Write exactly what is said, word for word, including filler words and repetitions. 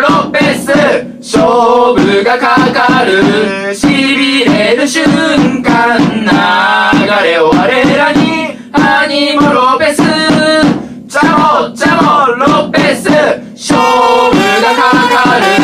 ロペス、勝負がかかる、しびれる瞬間、流れを我らに、ハニモロペス、ジャモジャモロペス、勝負がかかる。